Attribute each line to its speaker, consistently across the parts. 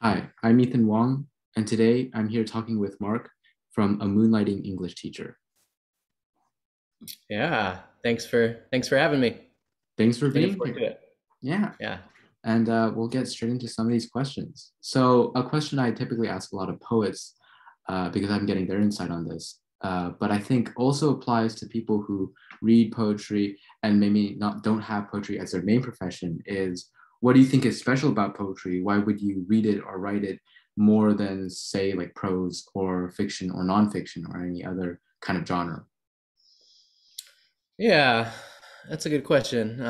Speaker 1: Hi, I'm Ethan Wong, and today I'm here talking with Mark from A Moonlighting English Teacher.
Speaker 2: Yeah, thanks for having me.
Speaker 1: Thanks for
Speaker 2: Looking
Speaker 1: being
Speaker 2: forward
Speaker 1: here.
Speaker 2: to it.
Speaker 1: Yeah,
Speaker 2: Yeah.
Speaker 1: and we'll get straight into some of these questions. So, a question I typically ask a lot of poets because I'm getting their insight on this, but I think also applies to people who read poetry and maybe not don't have poetry as their main profession is what do you think is special about poetry? Why would you read it or write it more than say like prose or fiction or nonfiction or any other kind of genre?
Speaker 2: Yeah, that's a good question.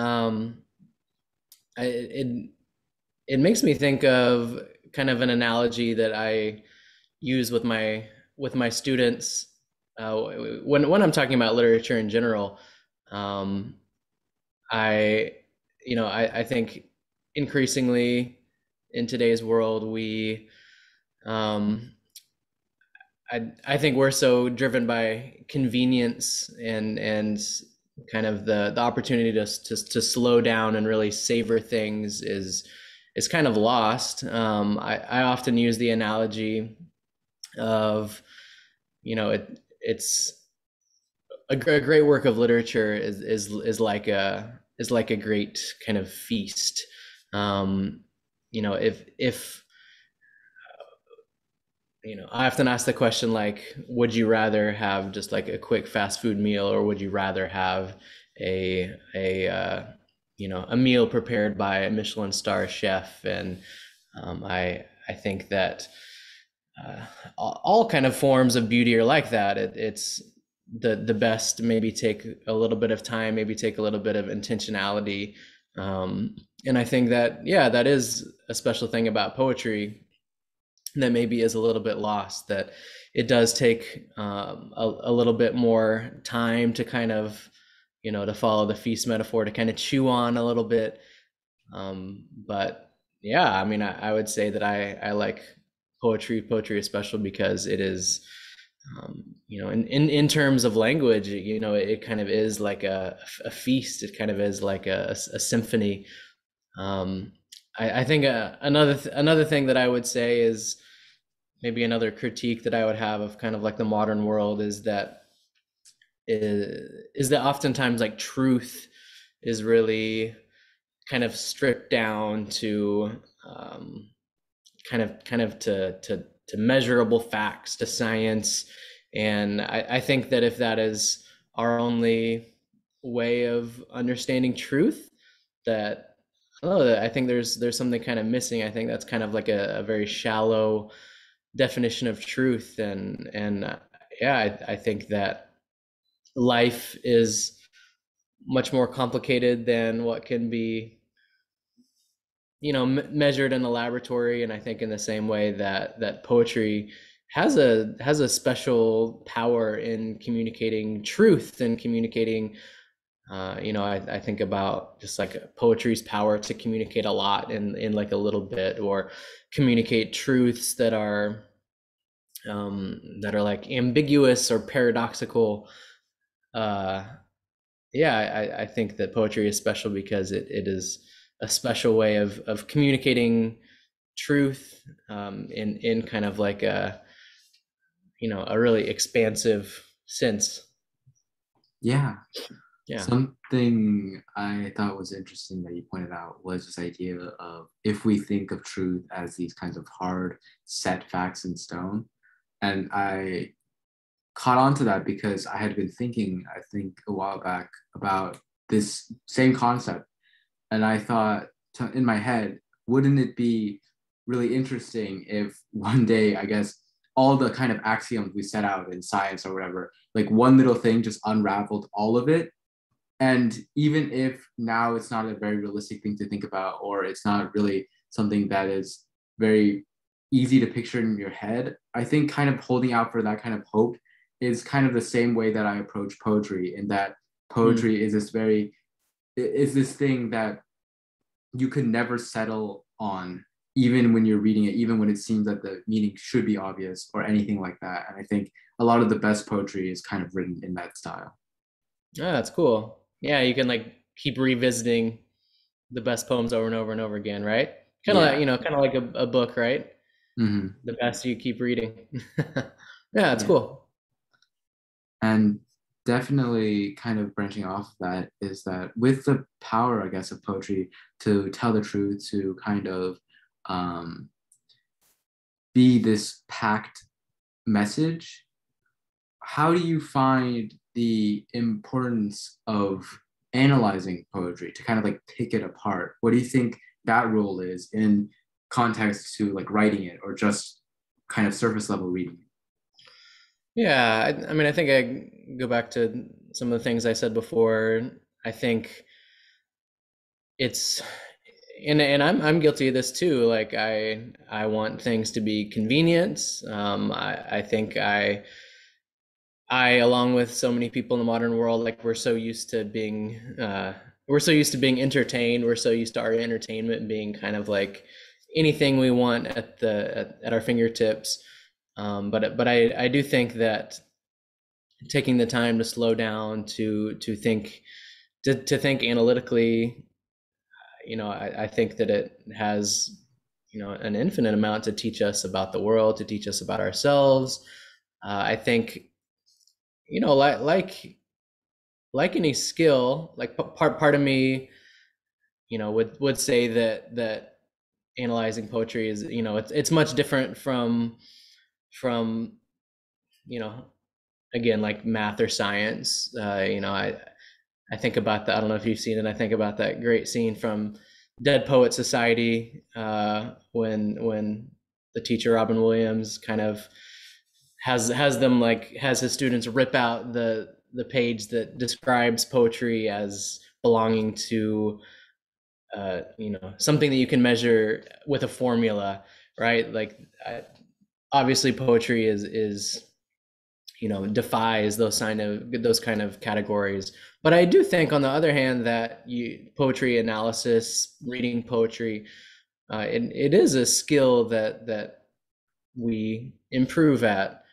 Speaker 2: It makes me think of kind of an analogy that I use with my students when I'm talking about literature in general. Um, I I think increasingly in today's world um, I think we're so driven by convenience and kind of the opportunity to slow down and really savor things is kind of lost. I often use the analogy of, it's a great work of literature is like a great kind of feast. If I often ask the question, like, would you rather have just like a quick fast food meal, or would you rather have a meal prepared by a Michelin star chef? And I think that uh, all kind of forms of beauty are like that. It's the best maybe take a little bit of time, maybe take a little bit of intentionality. And I think that, yeah, that is a special thing about poetry that maybe is a little bit lost, that it does take a little bit more time to kind of, to follow the feast metaphor, to kind of chew on a little bit. But yeah, I mean, I would say that I like poetry is special because it is, in terms of language, it kind of is like a feast. It kind of is like a symphony. um, I think another thing that I would say is, maybe another critique that I would have of kind of like the modern world, is that oftentimes like truth is really kind of stripped down to kind of to measurable facts, to science. And I think that if that is our only way of understanding truth, that I think there's something kind of missing. I think that's kind of like a very shallow definition of truth. And yeah, I think that life is much more complicated than what can be, measured in the laboratory. And I think in the same way that poetry has a special power in communicating truth and communicating, I think about just like poetry's power to communicate a lot in like a little bit, or communicate truths that are like ambiguous or paradoxical. Uh, yeah, I think that poetry is special because it is a special way of communicating truth, in kind of like a really expansive sense.
Speaker 1: Yeah,
Speaker 2: Yeah.
Speaker 1: something I thought was interesting that you pointed out was this idea of if we think of truth as these kinds of hard, set facts in stone. And I caught on to that because I had been thinking, I think a while back, about this same concept. And I thought in my head, wouldn't it be really interesting if one day, I guess, all the kind of axioms we set out in science or whatever, like one little thing just unraveled all of it. And even if now it's not a very realistic thing to think about, or it's not really something that is very easy to picture in your head, I think kind of holding out for that kind of hope is kind of the same way that I approach poetry, in that
Speaker 2: Mm.
Speaker 1: poetry is this thing that you could never settle on, even when you're reading it, even when it seems that the meaning should be obvious or anything like that. And I think a lot of the best poetry is kind of written in that style.
Speaker 2: Oh, that's cool. Yeah, you can like keep revisiting the best poems over and over and over again, right? Kind of like,
Speaker 1: Yeah,
Speaker 2: kind of like a book, right?
Speaker 1: Hmm.
Speaker 2: The best you keep reading. Yeah, it's
Speaker 1: Yeah.
Speaker 2: cool.
Speaker 1: And definitely kind of branching off that is that with the power, I guess, of poetry to tell the truth, to kind of um, be this packed message, how do you find the importance of analyzing poetry to kind of like pick it apart? What do you think that role is in context to like writing it or just kind of surface level reading it?
Speaker 2: Yeah, I mean, I think I go back to some of the things I said before. I think it's and I'm guilty of this too. Like I want things to be convenient. I think I along with so many people in the modern world, like we're so used to being entertained. We're so used to our entertainment being kind of like anything we want at our fingertips. But I do think that taking the time to slow down to think to think analytically, I think that it has, an infinite amount to teach us about the world, to teach us about ourselves. I think, like any skill, like part of me, would say that analyzing poetry is, it's much different from, you know, again, like math or science. I think about that. I don't know if you've seen it. I think about that great scene from Dead Poet Society, when the teacher Robin Williams kind of has his students rip out the page that describes poetry as belonging to, something that you can measure with a formula, right? Like, obviously poetry is defies those kind of categories. But I do think, on the other hand, that poetry analysis, reading poetry, it is a skill that we improve at.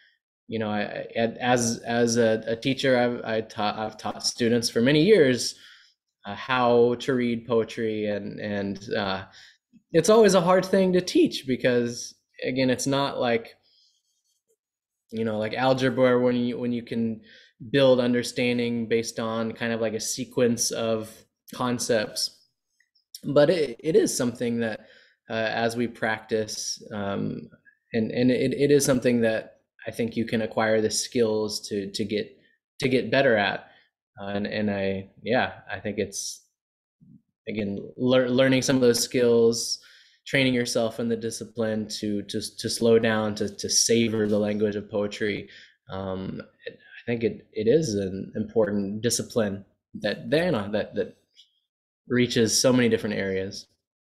Speaker 2: As a teacher, I've taught students for many years how to read poetry, and it's always a hard thing to teach, because again, it's not like, like algebra, when you can build understanding based on kind of like a sequence of concepts. But it is something that, as we practice, and it is something that I think you can acquire the skills to get better at. And I think it's, again, learning some of those skills, training yourself in the discipline to slow down, to savor the language of poetry. I think it is an important discipline that reaches so many different areas.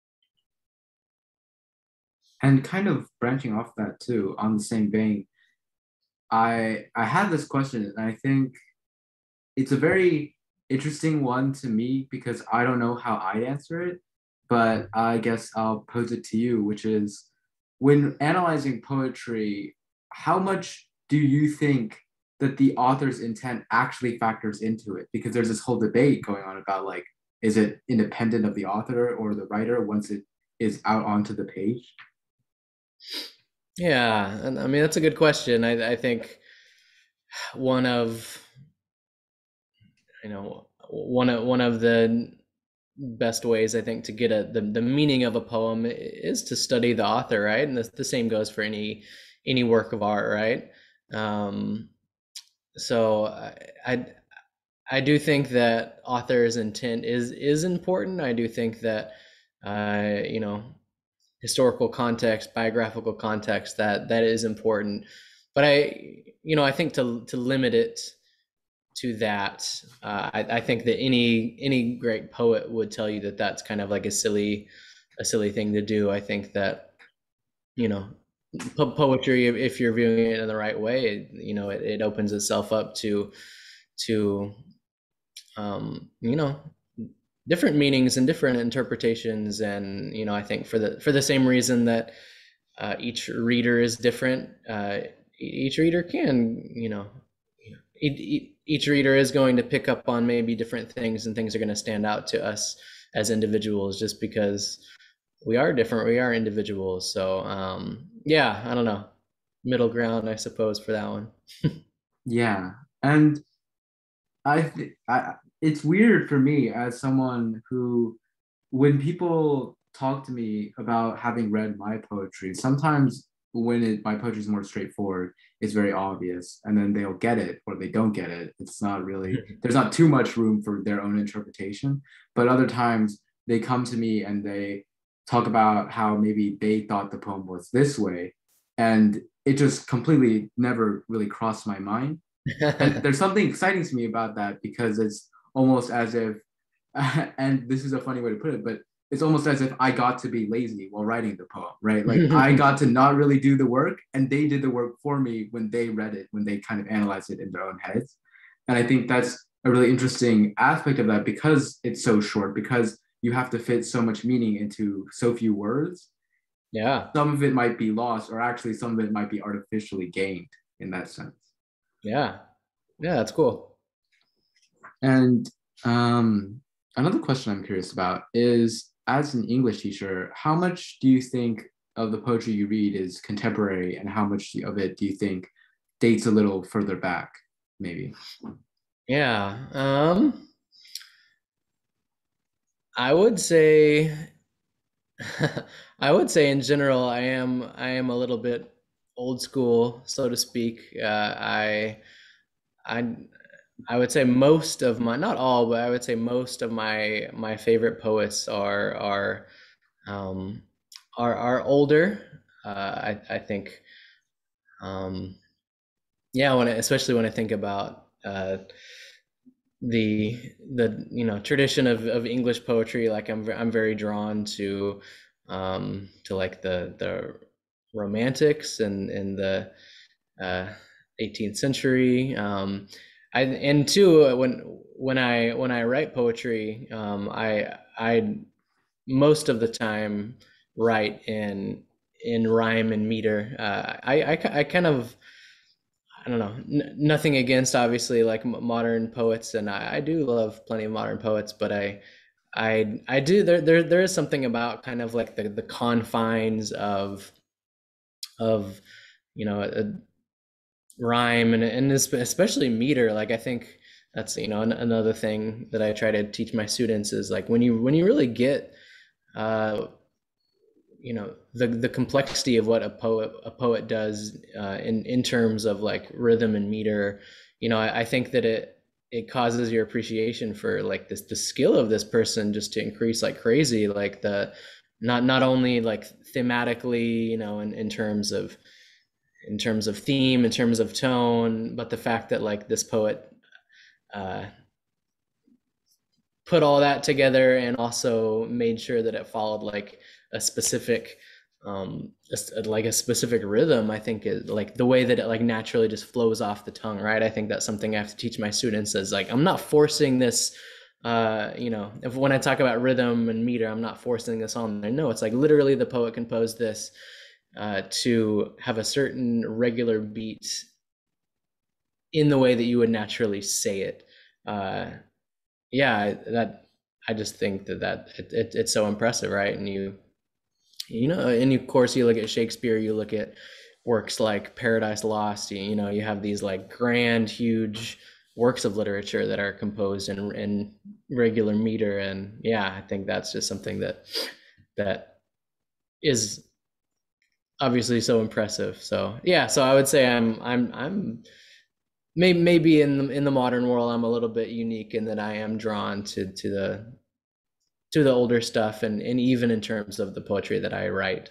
Speaker 1: And kind of branching off that too, on the same vein, I had this question, and I think it's a very interesting one to me because I don't know how I'd answer it, but I guess I'll pose it to you, which is when analyzing poetry, how much do you think that the author's intent actually factors into it? Because there's this whole debate going on about like, is it independent of the author or the writer once it is out onto the page?
Speaker 2: Yeah, and I mean, that's a good question. I think one of one of the best ways, I think, to get the meaning of a poem is to study the author, right? And the same goes for any work of art, right? Um, so I I do think that author's intent is important. I do think that, you know historical context, biographical context, that is important. But I think to limit it to that, I think that any great poet would tell you that that's kind of like a silly thing to do. I think that, you know poetry, if you're viewing it in the right way, it opens itself up to different meanings and different interpretations. And I think for the same reason that, each reader is different, each reader can, each reader is going to pick up on maybe different things, and things are going to stand out to us as individuals, just because we are different, we are individuals. So, Yeah, I don't know. Middle ground, I suppose, for that one.
Speaker 1: Yeah. And it's weird for me as someone who, when people talk to me about having read my poetry, sometimes my poetry is more straightforward, it's very obvious, and then they'll get it or they don't get it. It's not really, there's not too much room for their own interpretation. But other times they come to me and they talk about how maybe they thought the poem was this way, and it just completely never really crossed my mind. And there's something exciting to me about that because it's almost as if, and this is a funny way to put it, but it's almost as if I got to be lazy while writing the poem, right? Like I got to not really do the work and they did the work for me when they read it, when they kind of analyzed it in their own heads. And I think that's a really interesting aspect of that because it's so short, because you have to fit so much meaning into so few words.
Speaker 2: Yeah.
Speaker 1: Some of it might be lost, or actually some of it might be artificially gained in that sense.
Speaker 2: Yeah. Yeah, that's cool.
Speaker 1: And another question I'm curious about is, as an English teacher, how much do you think of the poetry you read is contemporary, and how much of it do you think dates a little further back, maybe?
Speaker 2: Yeah. I would say I would say in general I am a little bit old school, so to speak. I I would say most of my, not all, but I would say most of my favorite poets um are older. I think um yeah, especially when I think about the tradition of English poetry, like I'm very drawn to like the romantics and the uh 18th century. And too, when I write poetry, I most of the time write in rhyme and meter. I kind of, I don't know, nothing against obviously like modern poets, and I do love plenty of modern poets, but I do, there is something about kind of like the confines of a rhyme and especially meter. Like I think that's another thing that I try to teach my students is like when you really get uh the complexity of what a poet does in terms of like rhythm and meter. I think that it causes your appreciation for like the skill of this person just to increase like crazy, like the not only like thematically, in terms of theme, in terms of tone, but the fact that like this poet uh, put all that together and also made sure that it followed like a specific like a specific rhythm. I think is like the way that it like naturally just flows off the tongue, right? I think that's something I have to teach my students is like I'm not forcing this. If when I talk about rhythm and meter, I'm not forcing this on there. No, it's like literally the poet composed this to have a certain regular beat in the way that you would naturally say it. Uh, yeah, that I just think it's so impressive, right? And and of course you look at Shakespeare, you look at works like Paradise Lost. You have these like grand, huge works of literature that are composed in regular meter, and yeah, I think that's just something that is obviously so impressive. So yeah, so I would say I'm maybe in the modern world I'm a little bit unique in that I am drawn to the older stuff, and even in terms of the poetry that I write.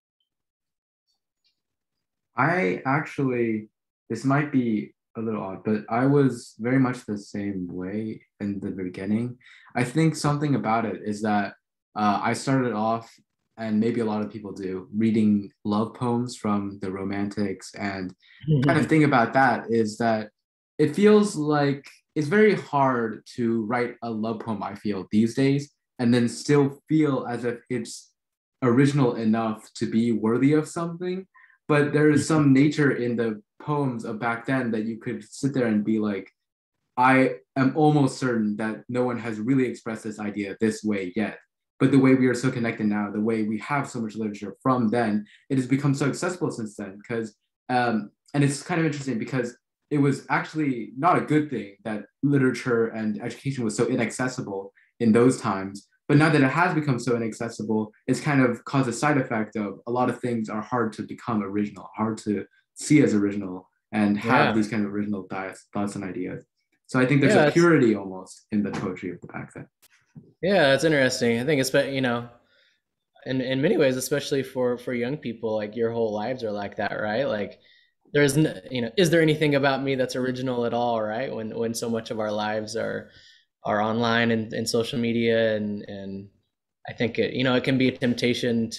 Speaker 1: I actually, this might be a little odd, but I was very much the same way in the beginning. I think something about it is that I started off, and maybe a lot of people do, reading love poems from the Romantics. And kind of thing about that is that it feels like it's very hard to write a love poem, I feel, these days, and then still feel as if it's original enough to be worthy of something. But there is some nature in the poems of back then that you could sit there and be like, I am almost certain that no one has really expressed this idea this way yet. But the way we are so connected now, the way we have so much literature from then, it has become so accessible since then. Because and it's kind of interesting because it was actually not a good thing that literature and education was so inaccessible in those times. But now that it has become so inaccessible, it's kind of caused a side effect of a lot of things are hard to become original, hard to see as original and have
Speaker 2: Yeah.
Speaker 1: these kind of original thoughts and ideas. So I think there's a
Speaker 2: Yeah, it's
Speaker 1: purity almost in the poetry of the back then.
Speaker 2: yeah, that's interesting. I think it's, you know, in many ways, especially for young people, like your whole lives are like that, right? Like there's you know, is there anything about me that's original at all, right? When so much of our lives are online and social media, and I think it, you know, it can be a temptation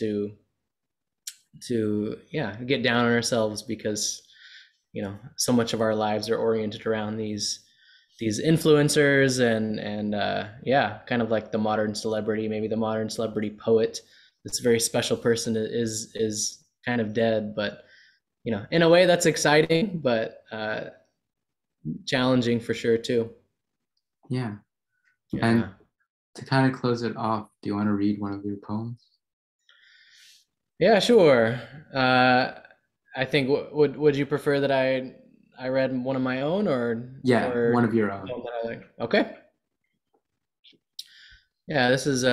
Speaker 2: to yeah, get down on ourselves because, you know, so much of our lives are oriented around these influencers and yeah, kind of like the modern celebrity, maybe the modern celebrity poet, this very special person is kind of dead. But you know, in a way that's exciting, but challenging for sure too.
Speaker 1: Yeah. And
Speaker 2: Yeah.
Speaker 1: to kind of close it off, do you want to read one of your poems?
Speaker 2: Yeah, sure. uh I think would you prefer that I read one of my own
Speaker 1: Yeah,
Speaker 2: or
Speaker 1: one of your own.
Speaker 2: one that I like? Okay. Yeah, this is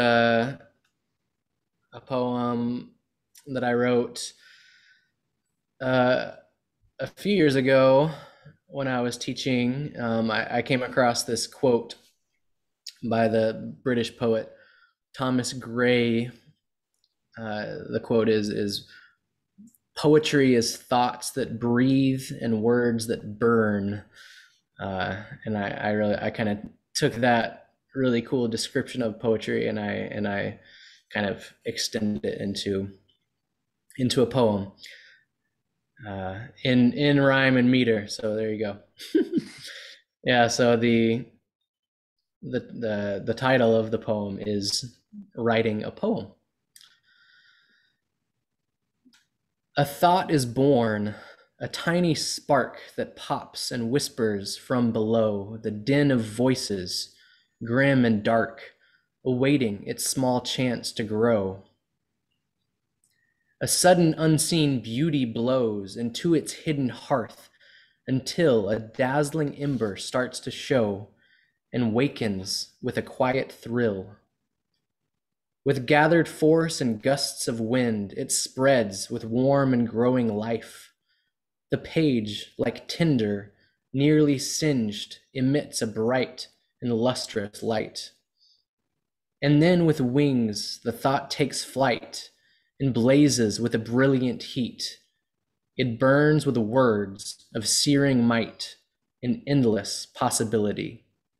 Speaker 2: a poem that I wrote uh, a few years ago when I was teaching. I came across this quote by the British poet Thomas Gray. The quote is poetry is thoughts that breathe and words that burn. And I really, I kind of took that really cool description of poetry and I kind of extended it into a poem in rhyme and meter. So there you go. Yeah. So the title of the poem is Writing a Poem. A thought is born, a tiny spark that pops and whispers from below the din of voices, grim and dark, awaiting its small chance to grow. A sudden unseen beauty blows into its hidden hearth until a dazzling ember starts to show and wakens with a quiet thrill. With gathered force and gusts of wind, it spreads with warm and growing life. The page, like tinder, nearly singed, emits a bright and lustrous light. And then with wings, the thought takes flight and blazes with a brilliant heat. It burns with words of searing might and endless possibility.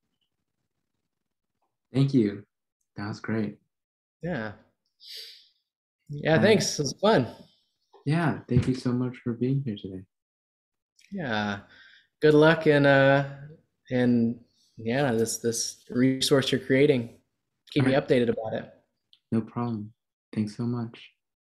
Speaker 1: Thank you. That was great.
Speaker 2: Yeah. Yeah,
Speaker 1: And
Speaker 2: thanks. It was fun.
Speaker 1: yeah, thank you so much for being here today.
Speaker 2: Yeah. Good luck and yeah, this resource you're creating. Keep
Speaker 1: All
Speaker 2: me
Speaker 1: right,
Speaker 2: updated about it.
Speaker 1: no problem. Thanks so much.